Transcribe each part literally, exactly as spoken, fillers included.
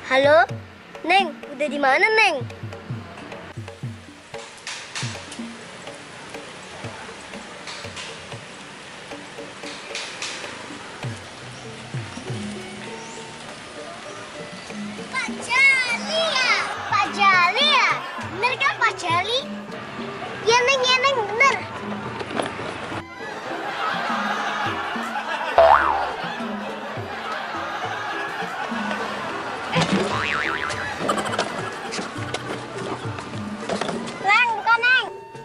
Halo, Neng, udah di mana, Neng? Pak Jali ya? Pak Jali ya? Bener kan Pak Jali? Ya Neng, ya Neng, bener. Neng, bukan Neng.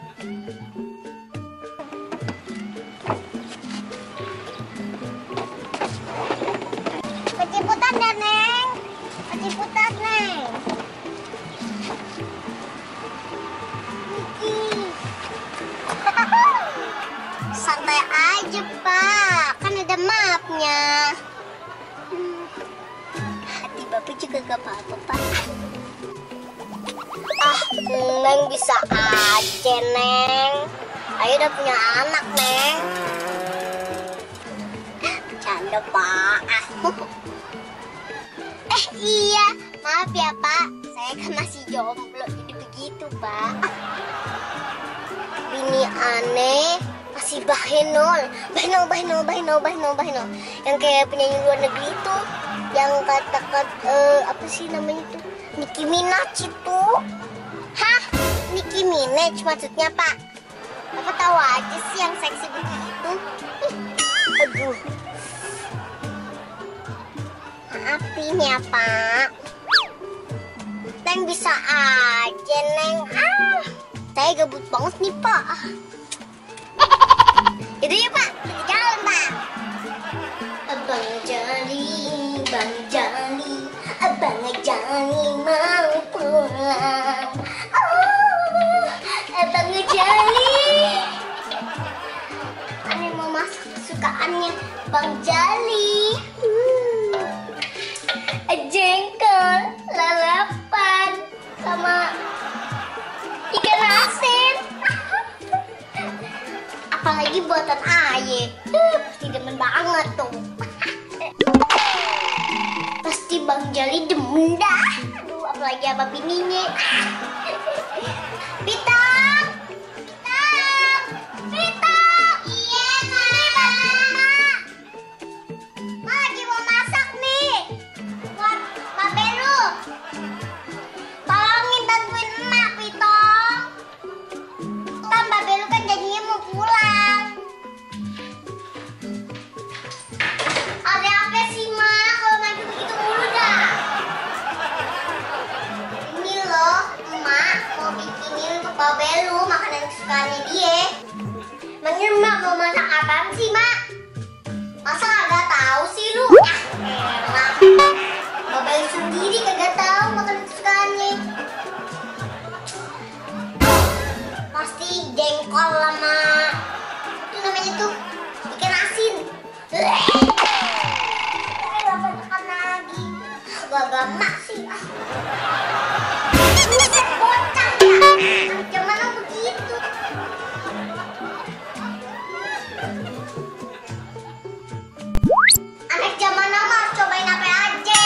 Keciputan dah Neng. Keciputan Neng. Santai aja Pak, kan ada mapnya. Hmm. Hati Bapak juga gak apa-apa Pak. Ah, Neng bisa aja Neng. Ayo udah punya anak Neng. Bercanda Pak. Eh iya, maaf ya Pak. Saya kan masih jomblo jadi begitu Pak. Ini aneh. Masih Bahenol, Bahenol, Bahenol, Bahenol, Bahenol, Bahenol. Yang kayak penyanyi luar negeri itu, yang kata-kata uh, apa sih namanya itu? Nicki Minaj itu. Hah? Nicki Minaj maksudnya Pak? Apa tahu aja sih yang seksi begitu? Ih, aduh. Maafin ya Pak. Neng bisa aja Neng. Ah, saya gabut banget nih Pak. Itu ya Pak, kita jalan Pak. Abang Jali, Bang Jali, Abang Jali mau pulang. Oh, Abang Jali. Aneh mau masak kesukaannya Bang Jali. Hmm. Jengkol, lalapan, sama ikan asin. Apalagi buatan Aye, uh, pasti demen banget tuh. Pasti Bang Jali demen dah. Aduh, apalagi sama bininya. Pitang, Pitang, Pitang. Iya, sini Mak. Mak lagi mau masak nih. Buat Mbak Belu. Tolongin bantuin emak, Pitong. Kan Mbak Belu kan jadinya mau pulang. Ada apa sih Mak? Kalau maju begitu mulu dah. Ini loh Emak mau bikinin untuk Mbak Belu makanan kesukaannya dia. Emangnya Emak mau masak apaan sih Mak? Masa kagak tahu sih lu? Ah, enak. Mbak Belu sendiri kagak tahu makanan kesukaannya. Pasti jengkol sama itu namanya tuh ikan asin. Lapan lagi. Gak mak sih. Buset bocah ya. Macam mana begitu? Anak zaman now harus cobain apa aja.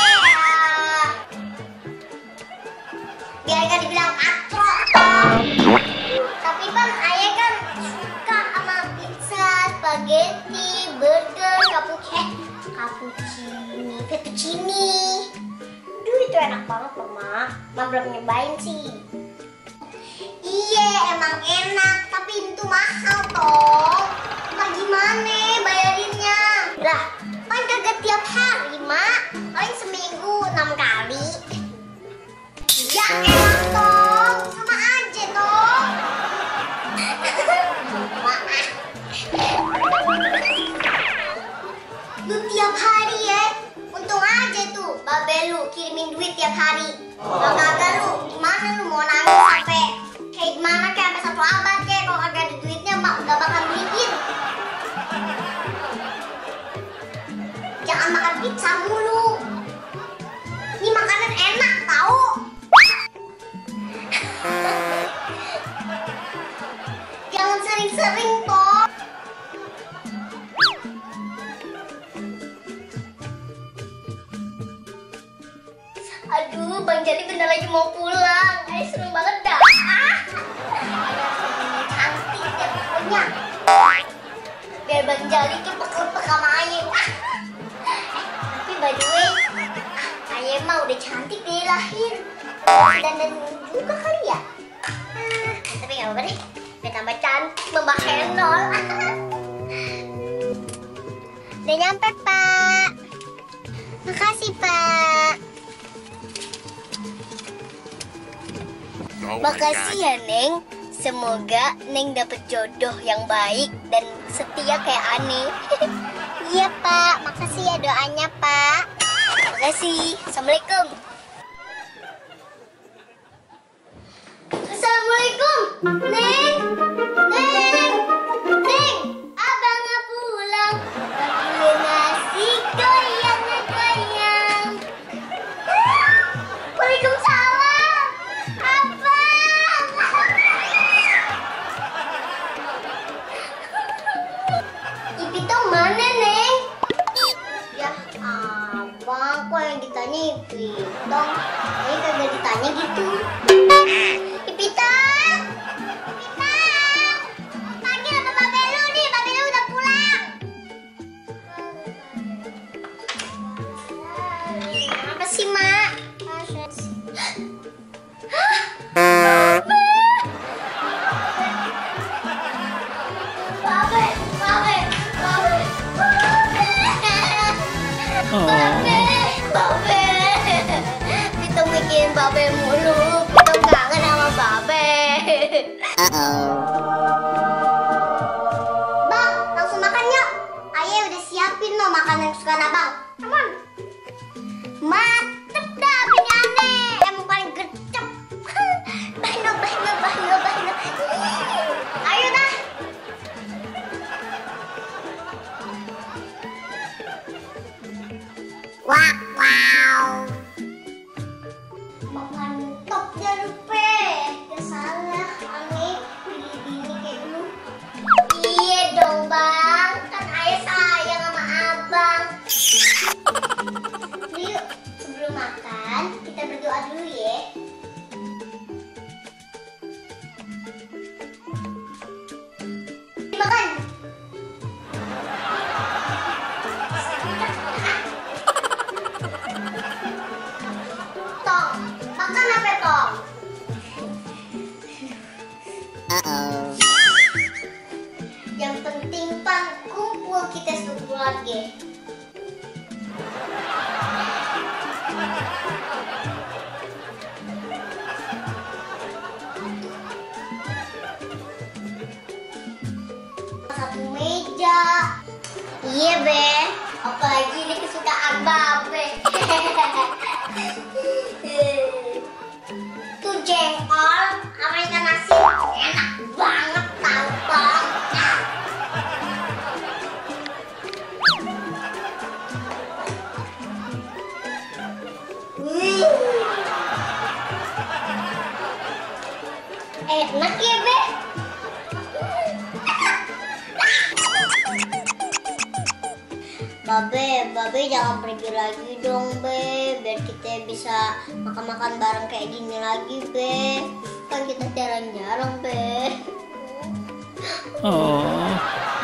Biar gak dibilang katro. Tapi Bang, Ayah kan suka sama pizza, spaghetti, burger, cappuccino, cappuccini, fettuccine. Duh, itu enak banget loh, Mak. Mak belum nyobain sih. Iya, emang enak, tapi itu mahal toh. Mak gimana bayarinnya? Lah, kan kagak tiap hari, Mak. Paling seminggu enam kali. Ya enak toh, sama aja toh. Lu tiap hari ya, untung aja tuh Mbak Belu kirimin duit tiap hari. Kalau kagak lu gimana lu mau nangis sampai kayak gimana kayak sampai satu abad kayak kalau kagak ada duitnya Mak gak bakal beliin. Jangan makan pizza mulu. Ini makanan enak tahu. Jangan sering-sering toh. Aduh, Bang Jali bentar lagi mau pulang. Ayah seneng banget dah. Ayah seneng cantik deh pokoknya. Biar Bang Jali tuh lepek-lepek sama Ayah. Tapi by the way, Ayah mah udah cantik dari lahir. Dan juga kali ya. Tapi gak apa-apa deh. Biar tambah cantik, Mbak Henol. Udah nyampe, Pak. Makasih, Pak. Oh, Makasih ya, Neng. Semoga Neng dapet jodoh yang baik dan setia kayak Ane. Iya, Pak. Makasih ya doanya, Pak. Makasih. Assalamualaikum. Assalamualaikum, Neng. Neng. Neng. Abang nggak pulang. Beli nasi goyang-goyang. Waalaikumsalam. Abang. Ipitong mana, Neng? Ya, abang, kok yang ditanya Ipitong? Kayaknya kagak ditanya gitu. Ipitong! Ipitong! Panggil sama Babe lu nih, Babe lu udah pulang. Apa sih, Mak? Babe! Babe! Babe! Babe! Babe! Pitong mikirin Babe mulu. Pitong kangen sama Babe. Bang, langsung makan yuk. Ayah udah siapin loh makanan kesukaan abang. Come on. Mantep dah punya Ane. Emang paling gercep. Bahno, bahno, bahno, bahno. Ayo dah. Wah, wow. Mantap dah Rupe. Gak salah, Ane pilih bini kayak lu. Iya dong bang, kan ayah sayang sama abang. Yuk, sebelum makan kita berdoa dulu ya. Makan. Tong, makan apa Tong? Yang penting pan kumpul kita sekeluarga. Satu meja. Iya be, apalagi ini kesukaan Babe. Tuh jengkol sama ikan nasi enak banget tau Bang. Hmm. Enak ya be. Babe, Babe jangan pergi lagi dong be, biar kita bisa makan-makan bareng kayak gini lagi be. Kan kita jarang-jarang be. Oh.